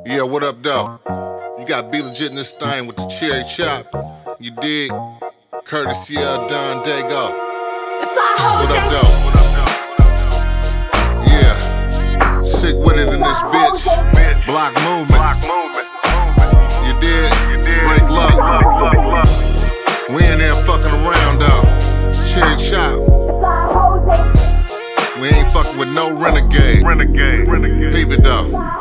Yeah, what up, though? You got B Legit in this thing with the cherry chop. You dig? Courtesy of Don Dago. What up, though? Yeah. Sick with it in this bitch. Block movement. You dig? Break luck. We in there fucking around, though. Cherry chop. We ain't fucking with no renegade. Peep it, though.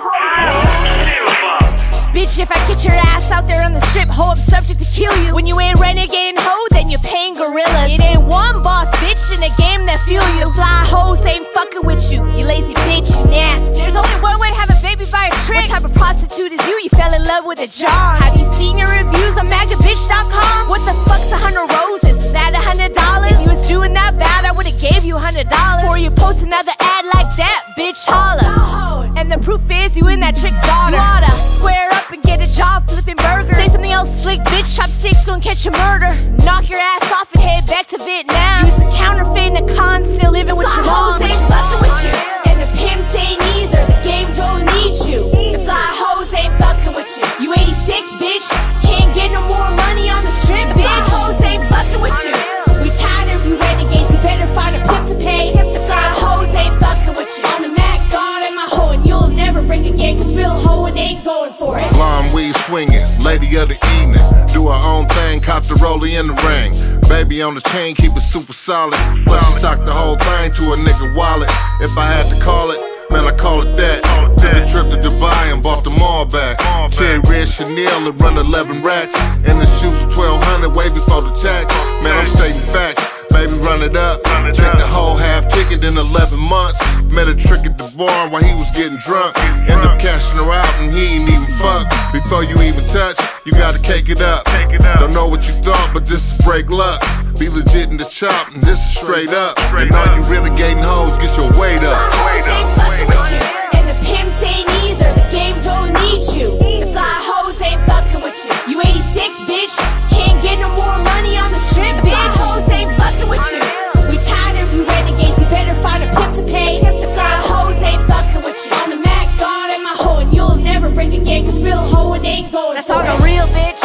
Bitch, if I get your ass out there on the strip, ho, I'm subject to kill you. When you ain't renegading, ho, then you're paying gorillas. It ain't one boss, bitch, in a game that feel you. Fly hoes ain't fucking with you, you lazy bitch, you nasty. There's only one way to have a baby by a trick. What type of prostitute is you? You fell in love with a John. Have you seen your reviews on MagnaBitch.com? What the fuck's 100 roses? Is that $100? If you was doing that bad, I would've gave you $100. Before you post another ad like that, bitch, holla. And the proof is you in that chick's daughter. You oughta square up and get a job flipping burgers. Say something else slick, bitch, chopsticks gonna catch a murder. Knock your ass off and head back to Vietnam. Use the counterfeit and a con, still living with your mom. Ain't fucking with you, and the pimps ain't either. The game don't need you. The fly hoes ain't fucking with you. You 86, bitch, can't get no more money on the strip, bitch. The fly hoes ain't fucking with you. We tired of you renegades, you better find a pimp to pay. The fly hoes ain't fucking with you. On the Mac, God and my hoe, and you'll never bring again, cause real hoeing ain't going for it. Blonde weed swinging, lady of the evening. Do her own thing, cop the rollie in the ring. Baby on the chain, keep it super solid. But she socked the whole thing to a nigga wallet. If I had to call it, man, I call it that. Took a trip to Dubai and bought them all back. Cherry red Chanel, it run 11 racks. And the shoes was 1200 way before the tax. Man, I'm stating facts. Baby, run it up. Check the whole half ticket in 11 months. Met a trick at the bar while he was getting drunk. End up cashing her out and he ain't even fuck. Before you even touch, you gotta cake it up. Don't know what you thought, but this is break luck. Be legit in the chop, and this is straight up. And all you renegading hoes, get your weight up. The hoes ain't fucking with you, and the pimps ain't either. The game don't need you. The fly hoes ain't fucking with you. You 86, bitch, can't get no more money on the strip, bitch. The fly hoes ain't fucking with you. We tired of you renegades, you better find a pimp to pay. The fly hoes ain't fucking with you. On the Mac, God and my hoe, and you'll never bring again, cause real hoeing ain't going. That's all the real, bitch.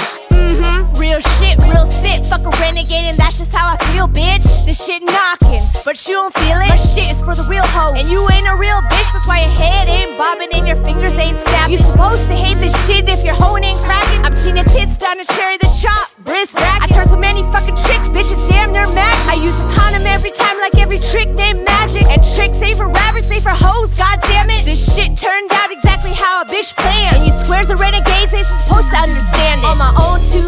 Real shit, real spit, fuck a renegade, and that's just how I feel, bitch. This shit knocking, but you don't feel it. My shit is for the real hoe, and you ain't a real bitch. That's why your head ain't bobbing and your fingers ain't snapping. You supposed to hate this shit if your hoe ain't cracking. I'm seeing your tits down to cherry the chop, brisk rack. I turn so many fucking tricks, bitch, it's damn near magic. I use a condom every time, like every trick named magic. And tricks ain't for rabbits, ain't for hoes, god damn it. This shit turned out exactly how a bitch planned. And you squares the renegades ain't supposed to understand it. On my own 2